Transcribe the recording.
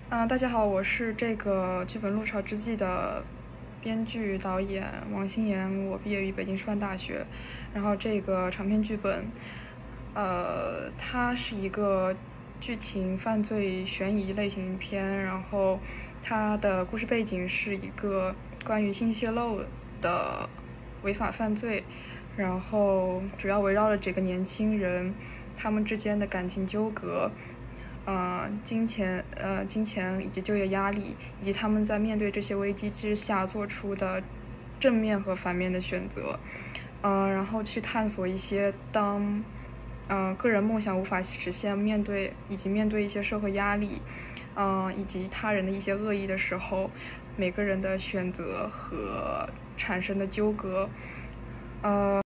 大家好，我是这个剧本《入潮之际》的编剧导演王心妍，我毕业于北京师范大学。然后这个长篇剧本，它是一个剧情犯罪悬疑类型片，然后它的故事背景是一个关于信息泄露的违法犯罪，然后主要围绕着几个年轻人他们之间的感情纠葛。金钱以及就业压力，以及他们在面对这些危机之下做出的正面和反面的选择，然后去探索一些当个人梦想无法实现，面对一些社会压力，以及他人的一些恶意的时候，每个人的选择和产生的纠葛。